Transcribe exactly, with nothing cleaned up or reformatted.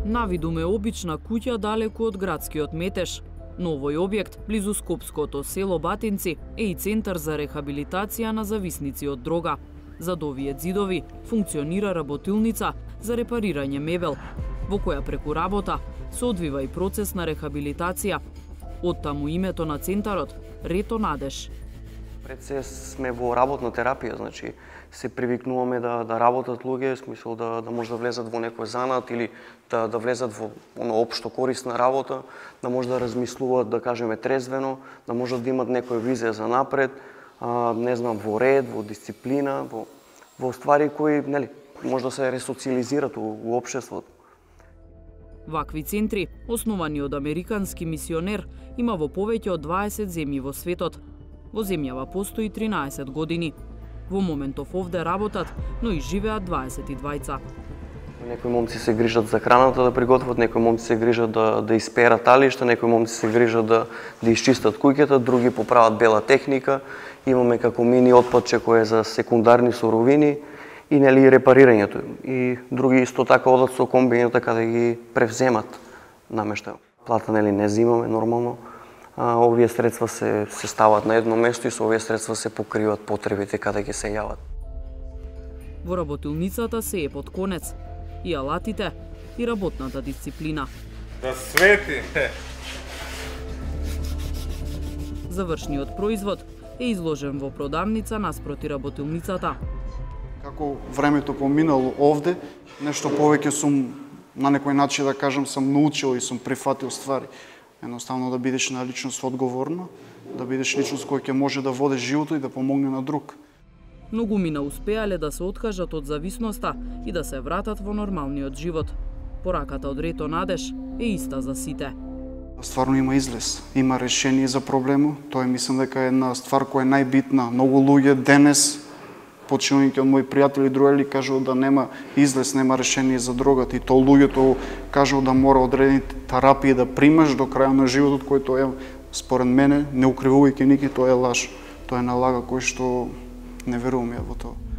Навидум е обична куќа далеку од градскиот метеж, но овој објект, близу скопското село Батинци, е и центар за рехабилитација на зависници од дрога. Зад овие ѕидови функционира работилница за репарирање мебел, во која преку работа се одвива и процес на рехабилитација. Оттаму името на центарот Рето Надеж. Пред се сме во работна терапија, значи се привикнуваме да, да работат луѓе, смисол да, да може да влезат во некој занат или да, да влезат во оно општо корисна работа, да може да размислуваат, да кажеме, трезвено, да можат да имат некоја визија за напред, а, не знам, во ред, во дисциплина, во, во ствари кои, нели, може да се ресоциализират у, у општеството. Вакви центри, основани од американски мисионер, има во повеќе од дваесет земји во светот. Во земјава постои тринаесет години. Во моментов овде работат, но и живеат дваесет и двајца. Некои момци се грижат за храната да приготват, некои момци се грижат да, да исперат талишта, некои момци се грижат да, да изчистат куќата, други поправат бела техника. Имаме како мини отпадче кој е за секундарни суровини и нели репарирањето. И други исто така одат со комбињата така да ги превземат намештајот. Плата нели не земаме нормално. А, овие средства се, се стават на едно место и со овие средства се покриват потребите каде ќе се јават. Во работилницата се е под конец и алатите и работната дисциплина. Да свети! Завршниот производ е изложен во продавница наспроти работилницата. Како времето поминало овде, нешто повеќе сум на некој начин да кажам сам научил и сум прифатил ствари. Едноставно да бидеш на личност одговорна, да бидеш личност која ќе може да води животот и да помогне на друг. Многумина успеале да се откажат од зависноста и да се вратат во нормалниот живот. Пораката од Рето Надеж е иста за сите. Стварно има излез, има решение за проблемот. Тоа е, мислам дека е една ствар која е најбитна. Многу луѓе денес, починувајќи од мои пријатели и други, кажуваат да нема излез, нема решение за дрогата. И тоа луѓето кажуваат да мора одредени терапија да примаш до крај на животот, кој тоа е, според мене, не укривувајќи никој, тоа е лаж. Тоа е налага кој што не верувам ја во тоа.